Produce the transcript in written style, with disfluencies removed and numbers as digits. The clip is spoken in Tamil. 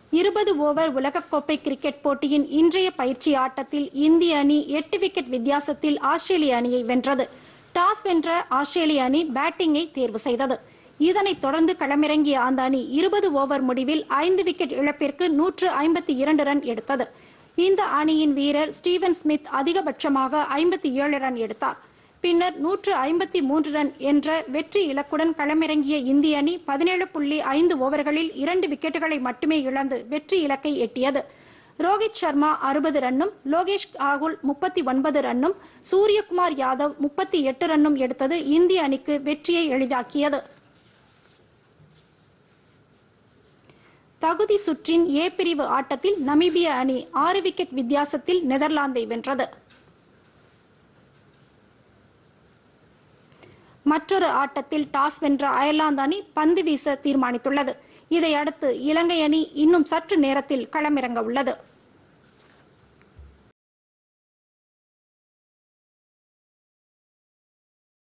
20 ஓவர் உலகக்கோப்பை கிரிக்கெட் போட்டியின் இன்றைய பயிற்சி ஆட்டத்தில் இந்திய அணி 8 விக்கெட் வித்தியாசத்தில் ஆஸ்திரேலிய அணியை வென்றது. டாஸ் வென்ற ஆஸ்திரேலிய அணி பேட்டிங்கை தேர்வு செய்தது. இதனைத் தொடர்ந்து களமிறங்கிய அந்த அணி 20 ஓவர் முடிவில் 5 விக்கெட் இழப்பிற்கு 152 ரன் எடுத்தது. இந்த அணியின் வீரர் ஸ்டீவன் ஸ்மித் அதிகபட்சமாக 57 ரன் எடுத்தார். பின்னர் 153 ரன் என்ற வெற்றி இலக்குடன் களமிறங்கிய இந்திய அணி 17.5 ஓவர்களில் 2 விக்கெட்டுகளை மட்டுமே இழந்து வெற்றி இலக்கை எட்டியது. ரோஹித் சர்மா 60 ரன்னும், லோகேஷ் ராகுல் 39 ரன்னும், சூரியகுமார் யாதவ் 38 ரன்னும் எடுத்தது இந்திய அணிக்கு வெற்றியை எளிதாக்கியது. தகுதி சுற்றின் ஏ பிரிவு ஆட்டத்தில் நமீபிய அணி 6 விக்கெட் வித்தியாசத்தில் நெதர்லாந்தை வென்றது. மற்றொரு ஆட்டத்தில் டாஸ் வென்ற அயர்லாந்து அணி பந்து வீச தீர்மானித்துள்ளது. இதையடுத்து இலங்கை அணி இன்னும் சற்று நேரத்தில் களமிறங்க உள்ளது.